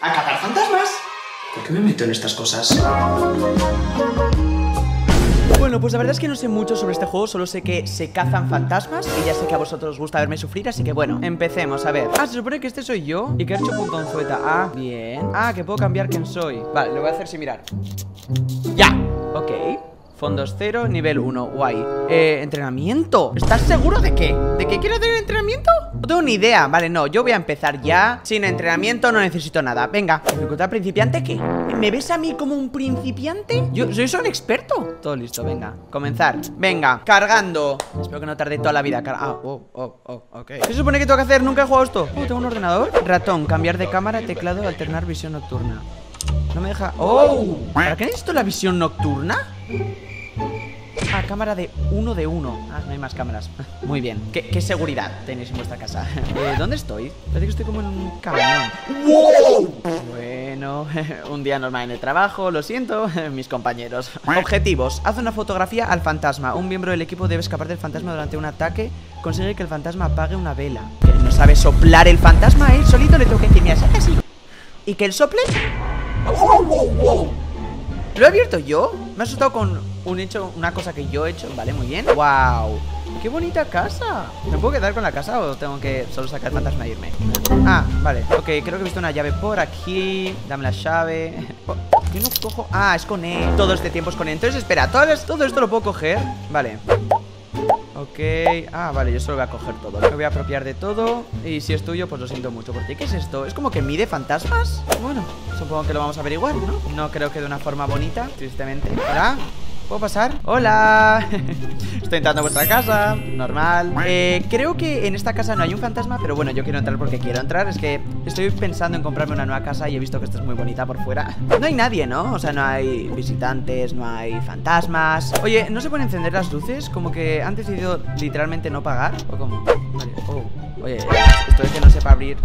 a cazar fantasmas. ¿Por qué me meto en estas cosas? Bueno, pues la verdad es que no sé mucho sobre este juego, solo sé que se cazan fantasmas y ya sé que a vosotros os gusta verme sufrir, así que bueno, empecemos, a ver. Se supone que este soy yo y que he hecho puntonzueta. Ah, bien. Que puedo cambiar quién soy. Vale, lo voy a hacer sin mirar. ¡Ya! Ok. Fondos 0, nivel 1, guay. Entrenamiento. ¿Estás seguro de qué? ¿De qué quiero hacer el entrenamiento? No tengo ni idea. Vale, no, yo voy a empezar ya. Sin entrenamiento no necesito nada. Venga, ¿dificultad principiante qué? ¿Me ves a mí como un principiante? Yo soy un experto. Todo listo, venga, comenzar. Venga, cargando. Espero que no tarde toda la vida. Ok. ¿Qué se supone que tengo que hacer? Nunca he jugado esto. Tengo un ordenador. Ratón, cambiar de cámara, teclado, alternar visión nocturna. No me deja... ¿Para qué necesito la visión nocturna? Cámara de 1 de 1. No hay más cámaras. Muy bien. ¿Qué seguridad tenéis en vuestra casa? ¿Dónde estoy? Parece que estoy como en un camión. ¡Wow! Bueno, un día normal en el trabajo. Lo siento, mis compañeros. Objetivos. Haz una fotografía al fantasma. Un miembro del equipo debe escapar del fantasma durante un ataque. Consigue que el fantasma apague una vela. ¿No sabe soplar el fantasma? Él solito le tengo que decir, mira, saca así. ¿Y que él sople? ¿Lo he abierto yo? Me ha asustado con una cosa que yo he hecho. Vale, muy bien. ¡Wow! ¡Qué bonita casa! ¿Me puedo quedar con la casa o tengo que solo sacar el fantasma e irme? Vale. Ok, creo que he visto una llave por aquí. Dame la llave. ¿Qué no cojo? Es con E. Todo este tiempo es con E. Entonces, espera, todo esto lo puedo coger. Vale. Ok, vale, yo solo voy a coger todo. Me voy a apropiar de todo. Y si es tuyo, pues lo siento mucho por ti. ¿Qué es esto? ¿Es como que mide fantasmas? Bueno, supongo que lo vamos a averiguar, ¿no? No creo que de una forma bonita, tristemente. ¿Hola? ¿Puedo pasar? ¡Hola! Estoy entrando a vuestra casa, normal. Creo que en esta casa no hay un fantasma, pero bueno, yo quiero entrar porque quiero entrar. Es que estoy pensando en comprarme una nueva casa y he visto que esta es muy bonita por fuera. No hay nadie, ¿no? O sea, no hay visitantes, no hay fantasmas. Oye, ¿no se pueden encender las luces? Como que han decidido literalmente no pagar. ¿O cómo? Vale. Oye, esto es que no sepa abrir.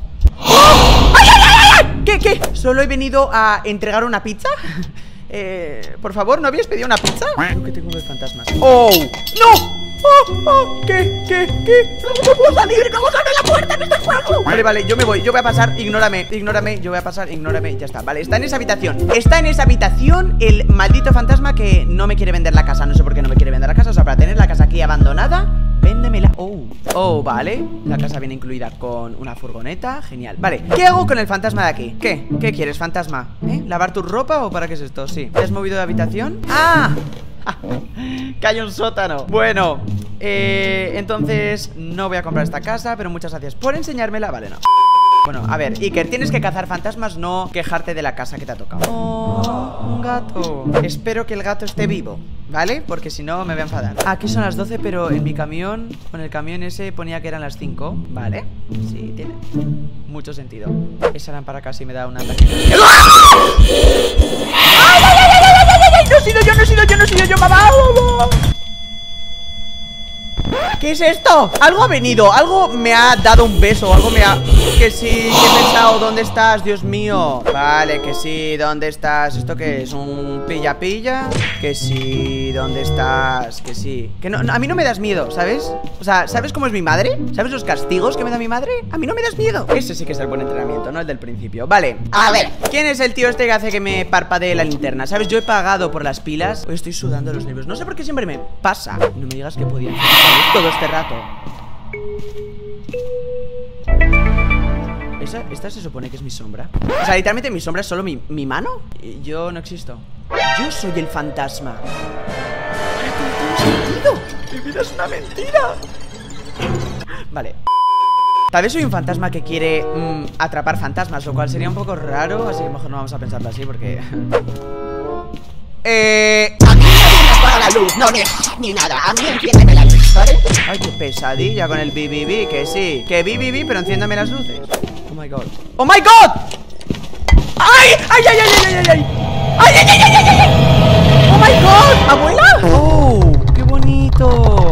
¿Qué? ¿Solo he venido a entregar una pizza? Por favor, ¿no habías pedido una pizza? Creo que tengo unos fantasmas. ¡Oh! ¡No! ¿Qué? ¡No puedo salir! ¡Cómo abre la puerta! ¡Me está jugando! Vale, yo me voy, yo voy a pasar. Ignórame, yo voy a pasar, ignórame. Ya está, vale, está en esa habitación. Está en esa habitación el maldito fantasma que no me quiere vender la casa. No sé por qué no me quiere vender la casa. O sea, para tener la casa aquí abandonada, véndemela. Vale. La casa viene incluida con una furgoneta. Genial. Vale, ¿qué hago con el fantasma de aquí? ¿Qué quieres, fantasma? ¿Lavar tu ropa o para qué es esto? Sí. ¿Te has movido de habitación? Que hay un sótano. Bueno, entonces no voy a comprar esta casa, pero muchas gracias por enseñármela. Vale, no. Bueno, a ver, Iker, tienes que cazar fantasmas, no quejarte de la casa que te ha tocado. Un gato. Espero que el gato esté vivo, ¿vale? Porque si no me voy a enfadar. Aquí son las 12, pero en mi camión, con el camión ese ponía que eran las 5, ¿vale? Sí, tiene mucho sentido. Esa lámpara casi me da un ataque. ¡Ay! No he sido yo, mamá. ¿Qué es esto? Algo ha venido, algo me ha dado un beso, algo me ha... Que sí, que he pensado, ¿dónde estás? Dios mío. Vale, que sí, ¿dónde estás? ¿Esto qué es? ¿Un pilla-pilla? Que sí, ¿dónde estás? Que sí. Que no, a mí no me das miedo, ¿sabes? O sea, ¿sabes cómo es mi madre? ¿Sabes los castigos que me da mi madre? A mí no me das miedo. Ese sí que es el buen entrenamiento, no el del principio. Vale, a ver, ¿quién es el tío este que hace que me parpadee la linterna? ¿Sabes? Yo he pagado por las pilas. Hoy estoy sudando los nervios. No sé por qué siempre me pasa. No me digas que podía hacer todo este rato. ¿Esta se supone que es mi sombra? O sea, literalmente mi sombra es solo mi mano. Yo no existo. Yo soy el fantasma. ¿Para qué tiene sentido? Mi vida es una mentira. Vale. Tal vez soy un fantasma que quiere atrapar fantasmas, lo cual sería un poco raro. Así que mejor no vamos a pensarlo así porque... A mí nadie me apaga la luz, no ni nada. A mí enciéndeme la luz, ¿vale? Ay, qué pesadilla con el BBB, que sí. Que BBB, pero enciéndame las luces. Oh my god. ¡Oh my god! ¡Ay! ¡Ay, ay, ay, ay, ay, ay! ¡Ay, ay, ay, ay, ay, ay! ¡Oh my god! ¿Abuela? ¡Oh! ¡Qué bonito!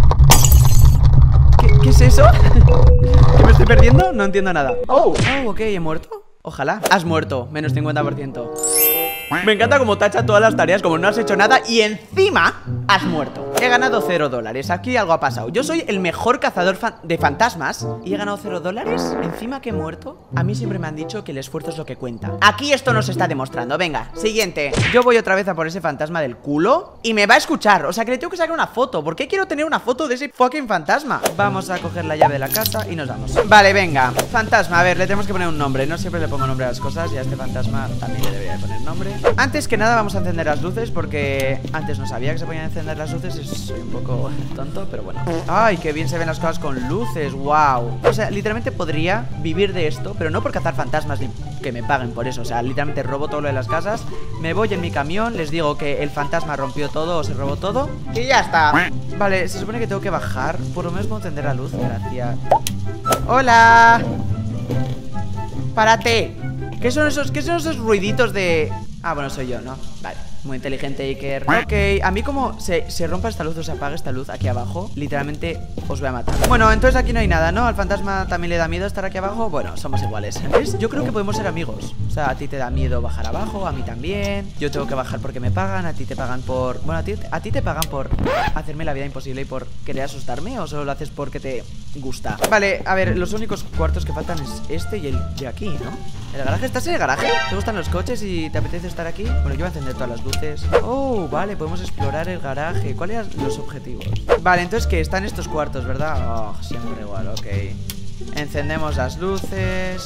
¿Qué es eso? ¿Que me estoy perdiendo? No entiendo nada. Ok, ¿he muerto? Ojalá. Has muerto, menos 50%. Me encanta como tacha todas las tareas, como no has hecho nada y encima has muerto. He ganado $0. Aquí algo ha pasado. Yo soy el mejor cazador de fantasmas y he ganado $0. Encima que he muerto. A mí siempre me han dicho que el esfuerzo es lo que cuenta. Aquí esto nos está demostrando. Venga, siguiente. Yo voy otra vez a por ese fantasma del culo y me va a escuchar. O sea que le tengo que sacar una foto. ¿Por qué quiero tener una foto de ese fucking fantasma? Vamos a coger la llave de la casa y nos vamos. Vale, venga. Fantasma, a ver, le tenemos que poner un nombre. No siempre le pongo nombre a las cosas y a este fantasma también le debería poner nombre. Antes que nada vamos a encender las luces porque antes no sabía que se podían encender las luces. Soy un poco tonto, pero bueno. Ay, qué bien se ven las cosas con luces. Wow. O sea, literalmente podría vivir de esto, pero no por cazar fantasmas ni que me paguen por eso. O sea, literalmente robo todo lo de las casas, me voy en mi camión, les digo que el fantasma rompió todo o se robó todo y ya está. Vale, se supone que tengo que bajar. Por lo menos puedo encender la luz. Gracias. ¡Hola! ¡Párate! ¿Qué son esos ruiditos de...? Ah, bueno, soy yo, ¿no? Vale, muy inteligente, Iker. Ok, a mí como se rompa esta luz o se apaga esta luz aquí abajo, literalmente os voy a matar. Bueno, entonces aquí no hay nada, ¿no? Al fantasma también le da miedo estar aquí abajo. Bueno, somos iguales. ¿Ves? Yo creo que podemos ser amigos. O sea, a ti te da miedo bajar abajo, a mí también. Yo tengo que bajar porque me pagan, a ti te pagan por... Bueno, a ti te pagan por hacerme la vida imposible y por querer asustarme, o solo lo haces porque te gusta. Vale, a ver, los únicos cuartos que faltan es este y el de aquí, ¿no? ¿El garaje? ¿Estás en el garaje? ¿Te gustan los coches y te apetece estar aquí? Bueno, yo voy a encender todas las luces. Oh, vale, podemos explorar el garaje. ¿Cuáles eran los objetivos? Vale, entonces que están estos cuartos, ¿verdad? Oh, siempre igual, ok. Encendemos las luces.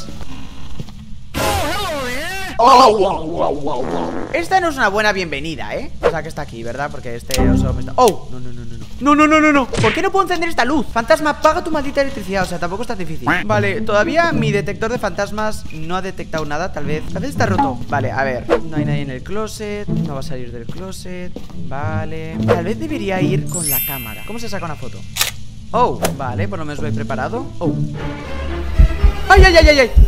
Esta no es una buena bienvenida, ¿eh? O sea, que está aquí, ¿verdad? Porque este oso me está... ¡Oh! No, no, no, no, no. No, no, no, no, no. ¿Por qué no puedo encender esta luz? Fantasma, apaga tu maldita electricidad. O sea, tampoco es tan difícil. Vale, todavía mi detector de fantasmas no ha detectado nada. Tal vez está roto. Vale, a ver. No hay nadie en el closet. No va a salir del closet. Vale. Tal vez debería ir con la cámara. ¿Cómo se saca una foto? Oh, vale, por lo menos lo he preparado. Oh. ¡Ay, ay, ay, ay, ay!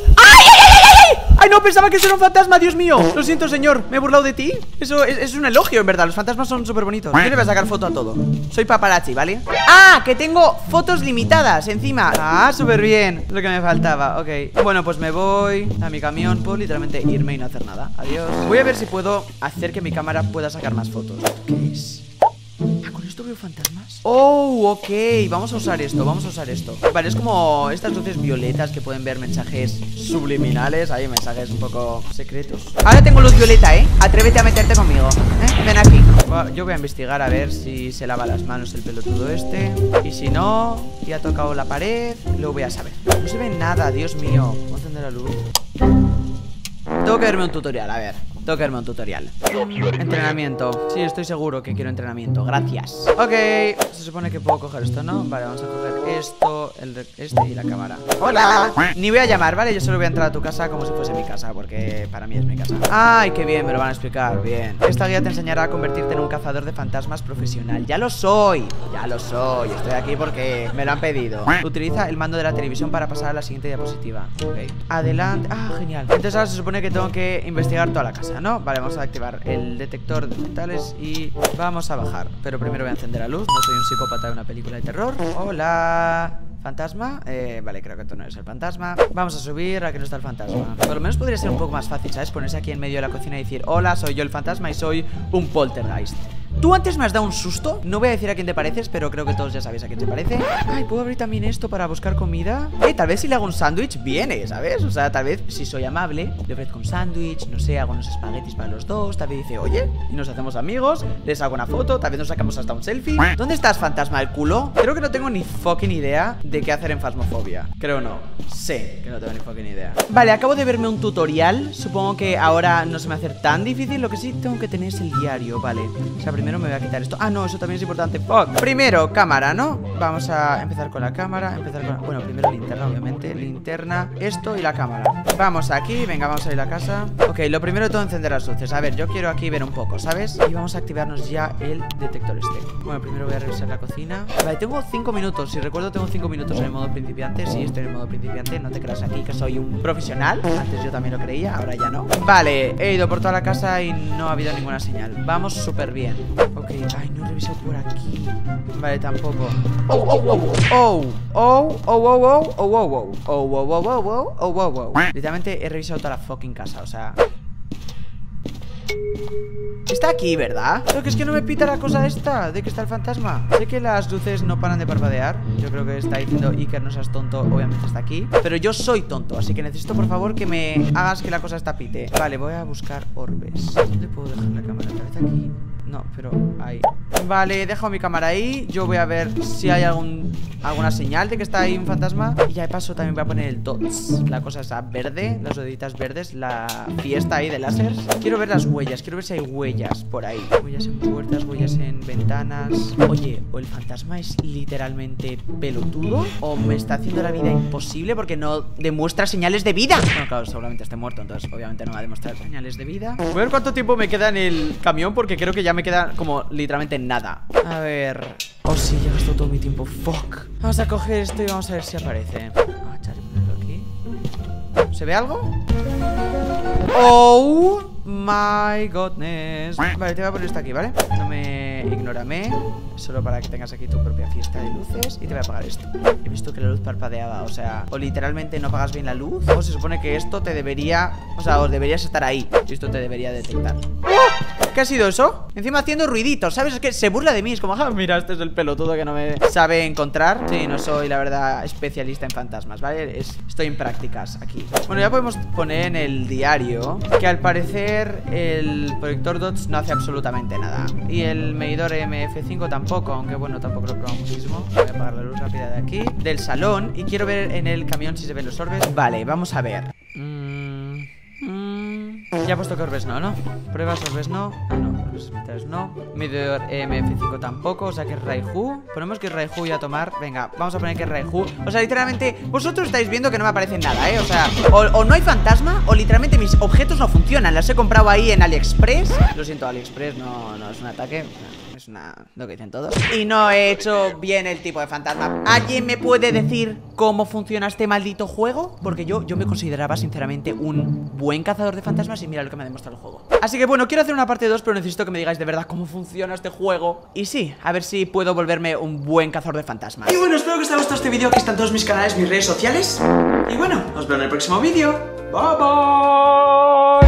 ¡Ay, no! Pensaba que eso era un fantasma, Dios mío. Lo siento, señor, me he burlado de ti. Eso es un elogio, en verdad. Los fantasmas son súper bonitos. Yo le voy a sacar foto a todo. Soy paparazzi, ¿vale? ¡Ah! Que tengo fotos limitadas encima. Ah, súper bien. Lo que me faltaba, ok. Bueno, pues me voy a mi camión. Puedo literalmente irme y no hacer nada. Adiós. Voy a ver si puedo hacer que mi cámara pueda sacar más fotos. ¿Qué es? Ah, ¿con esto veo fantasmas? Oh, ok, vamos a usar esto, vamos a usar esto. Vale, es como estas luces violetas que pueden ver mensajes subliminales. Hay mensajes un poco secretos. Ahora tengo luz violeta, ¿eh? Atrévete a meterte conmigo, ¿eh? Ven aquí. Yo voy a investigar a ver si se lava las manos el pelotudo este. Y si no, y ha tocado la pared, lo voy a saber. No se ve nada, Dios mío. Vamos a encender la luz. Tengo que verme un tutorial, a ver. Tengo que verme un tutorial. Entrenamiento. Sí, estoy seguro que quiero entrenamiento. Gracias. Ok, se supone que puedo coger esto, ¿no? Vale, vamos a coger esto, este y la cámara. ¡Hola! Ni voy a llamar, ¿vale? Yo solo voy a entrar a tu casa como si fuese mi casa, porque para mí es mi casa. ¡Ay, qué bien! Me lo van a explicar, bien. Esta guía te enseñará a convertirte en un cazador de fantasmas profesional. ¡Ya lo soy! ¡Ya lo soy! Estoy aquí porque me lo han pedido. Utiliza el mando de la televisión para pasar a la siguiente diapositiva. Ok. Adelante. ¡Ah, genial! Entonces ahora se supone que tengo que investigar toda la casa, ¿no? Vale, vamos a activar el detector de metales y vamos a bajar. Pero primero voy a encender la luz. No soy un psicópata de una película de terror. Hola, ¿fantasma? Vale, creo que tú no eres el fantasma. Vamos a subir a que no está el fantasma. Por lo menos podría ser un poco más fácil, ¿sabes? Ponerse aquí en medio de la cocina y decir: hola, soy yo el fantasma y soy un poltergeist. Tú antes me has dado un susto. No voy a decir a quién te pareces, pero creo que todos ya sabéis a quién se parece. Ay, ¿puedo abrir también esto para buscar comida? Tal vez si le hago un sándwich, viene, ¿sabes? O sea, tal vez si soy amable, le ofrezco un sándwich, no sé, hago unos espaguetis para los dos. Tal vez dice, oye, y nos hacemos amigos. Les hago una foto, tal vez nos sacamos hasta un selfie. ¿Dónde estás, fantasma del culo? Creo que no tengo ni fucking idea de qué hacer en Phasmophobia. Creo no. Sé que no tengo ni fucking idea. Vale, acabo de verme un tutorial. Supongo que ahora no se me va a hacer tan difícil. Lo que sí tengo que tener es el diario, vale. O sea, primero me voy a quitar esto. Ah, no, eso también es importante. Fuck. Primero, cámara, ¿no? Vamos a empezar con la cámara. Bueno, primero linterna, obviamente. Linterna, esto y la cámara. Vamos aquí, venga, vamos a ir a la casa. Ok, lo primero todo encender las luces. A ver, yo quiero aquí ver un poco, ¿sabes? Y vamos a activarnos ya el detector este. Bueno, primero voy a revisar la cocina. Vale, tengo 5 minutos. Si recuerdo, tengo 5 minutos en el modo principiante. Sí, estoy en el modo principiante. No te creas aquí que soy un profesional. Antes yo también lo creía, ahora ya no. Vale, he ido por toda la casa y no ha habido ninguna señal. Vamos súper bien. Ok, ay, no he revisado por aquí. Vale, tampoco. Literalmente he revisado toda la fucking casa, o sea. Está aquí, ¿verdad? Pero que es que no me pita la cosa esta de que está el fantasma. Sé que las luces no paran de parpadear. Yo creo que está diciendo Iker, no seas tonto. Obviamente está aquí, pero yo soy tonto, así que necesito por favor que me hagas que la cosa esta pite. Vale, voy a buscar orbes. ¿Dónde puedo dejar la cámara? ¿Otra vez aquí? No, pero ahí. Vale, he dejado mi cámara ahí. Yo voy a ver si hay alguna señal de que está ahí un fantasma. Y ya de paso también voy a poner el dots, la cosa esa verde, las rueditas verdes, la fiesta ahí de láseres. Quiero ver las huellas, quiero ver si hay huellas por ahí. Huellas en puertas, huellas en ventanas. Oye, o el fantasma es literalmente pelotudo, o me está haciendo la vida imposible porque no demuestra señales de vida. Bueno, claro, seguramente esté muerto, entonces obviamente no va a demostrar señales de vida. Voy a ver cuánto tiempo me queda en el camión, porque creo que ya me queda como literalmente nada. A ver... Oh, sí, ya he gastado todo mi tiempo. Fuck. Vamos a coger esto y vamos a ver si aparece. Vamos a echar y ponerlo aquí. ¿Se ve algo? Oh my godness. Vale, te voy a poner esto aquí, ¿vale? No me... Ignórame. Solo para que tengas aquí tu propia fiesta de luces. Y te voy a apagar esto. He visto que la luz parpadeaba, o sea, o literalmente no apagas bien la luz, o se supone que esto te debería... O sea, o deberías estar ahí y esto te debería detectar. ¿Qué ha sido eso? Encima haciendo ruiditos, ¿sabes? Es que se burla de mí, es como, ah, mira, este es el pelotudo que no me sabe encontrar. Sí, no soy, la verdad, especialista en fantasmas, ¿vale? Estoy en prácticas aquí. Bueno, ya podemos poner en el diario que al parecer el proyector DOTS no hace absolutamente nada. Y el medidor MF5 tampoco, aunque bueno, tampoco lo he probado muchísimo. Voy a apagar la luz rápida de aquí, del salón. Y quiero ver en el camión si se ven los orbes. Vale, vamos a ver. Ya he puesto que orbes no, ¿no? Pruebas orbes no. No, orbes espectrales no. Medidor MF5 tampoco, o sea que es Raihu. Ponemos que es Raihu y a tomar. Venga, vamos a poner que es Raihu. O sea, literalmente, vosotros estáis viendo que no me aparece nada, ¿eh? O sea, o no hay fantasma, o literalmente mis objetos no funcionan. Las he comprado ahí en AliExpress. Lo siento, AliExpress no es un ataque. Es lo que dicen todos. Y no he hecho bien el tipo de fantasma. ¿Alguien me puede decir cómo funciona este maldito juego? Porque yo me consideraba sinceramente un buen cazador de fantasmas y mira lo que me ha demostrado el juego. Así que bueno, quiero hacer una parte 2, pero necesito que me digáis de verdad cómo funciona este juego. Y sí, a ver si puedo volverme un buen cazador de fantasmas. Y bueno, espero que os haya gustado este vídeo. Aquí están todos mis canales, mis redes sociales. Y bueno, os veo en el próximo vídeo. Bye bye.